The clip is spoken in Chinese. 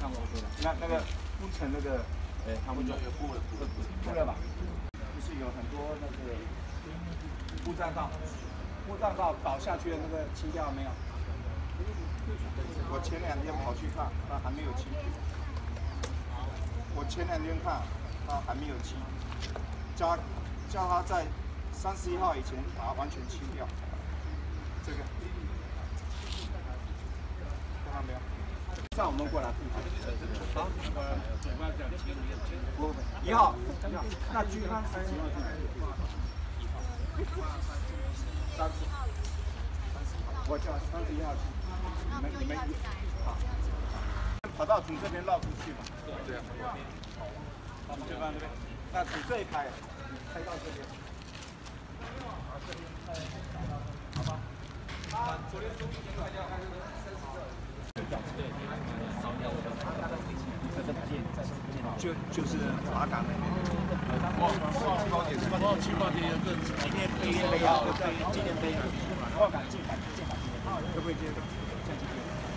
看过 OK 的。那个工程那个，他们就铺了吧？就是有很多那个步栈道倒下去的那个清掉没有？我前2天跑去看，他还没有清。我前2天看，他还没有清，叫他在31号以前把它完全清掉。这个看到没有？上我们过来。好，1号，那居康是几号进来？30，我叫31号去，你们好。跑道从这边绕出去嘛？对啊。就放这边，那从这一排开到这边。好吧。昨天中午大家还是就是华港那边。高铁是吧？去高铁有个纪念碑啊，纪念碑。华港建港，可不可以接？